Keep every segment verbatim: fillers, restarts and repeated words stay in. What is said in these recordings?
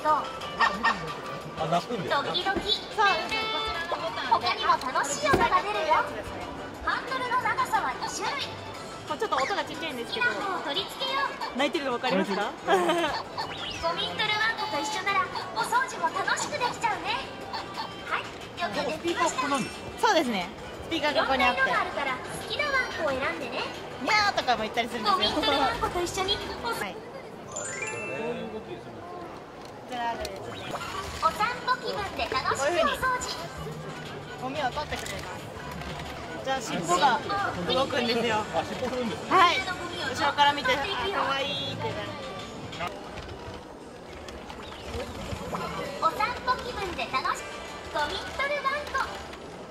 と時々他にも楽しい音が出るよ。ハンドルの長さはに種類。 ちょっと音がちっちゃいんですけど、 好きな方を取り付けよう。 泣いてるの分かりますか？ ゴミントルワンコと一緒ならお掃除も楽しくできちゃうね。はい、よくできました。 そうですね。スピーカーがここにあって、 いろんな色があるから好きなワンコを選んでね。 ニャーとかも言ったりするんですよ。 ゴミントルワンコと一緒にお,、はい、お散歩気分で楽しくお掃除。 ゴミを取ってくれます。じゃあ尻尾が動くんですよ。はい。後ろから見て、あ、可愛いってなる。 お散歩気分で楽しくゴミントルワンコ。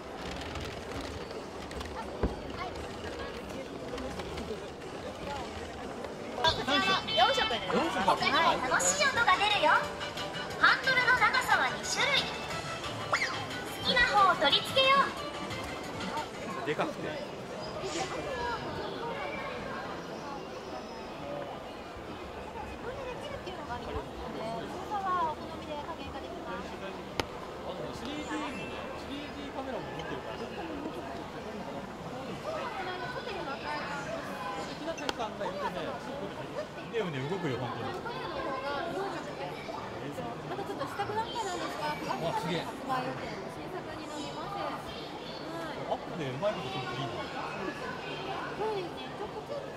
こちらのよん色です。 他にも楽しい音が出るよ。ハンドルの長さはに種類。好きな方を取り付けよう。 でかくて。ね動くよ本当に。 またちょっと試作段階なんですが、くがつから発売予定の新作になります。 アップでうまいことするといいな。 そうですね。ちょっと